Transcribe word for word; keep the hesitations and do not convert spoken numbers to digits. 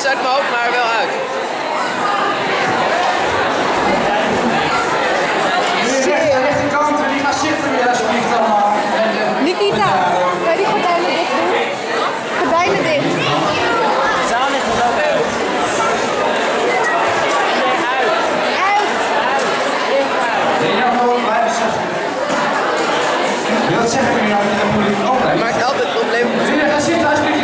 steeds uit mijn hoofd, maar wel uit. De rechterkant, die gaat zitten weer alsjeblieft allemaal. Nikita, kan je die gordijnen dicht doen? Gordijnen dicht. De zaal ligt er ook uit. Uit. Uit. Nee, nou gewoon blijven zeggen. Wil dat zeggen, kun je nou niet dat publiek ook blijven? Het maakt altijd het probleem. Ga zitten alsjeblieft.